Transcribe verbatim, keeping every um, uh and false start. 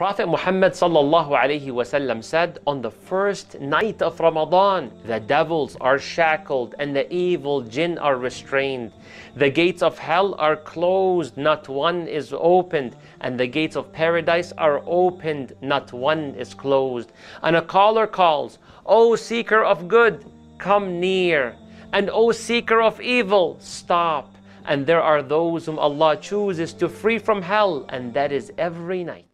Prophet Muhammad sallallahu alayhi wasallam said, on the first night of Ramadan, the devils are shackled and the evil jinn are restrained. The gates of hell are closed, not one is opened, and the gates of paradise are opened, not one is closed. And a caller calls, O seeker of good, come near, and O seeker of evil, stop. And there are those whom Allah chooses to free from hell, and that is every night.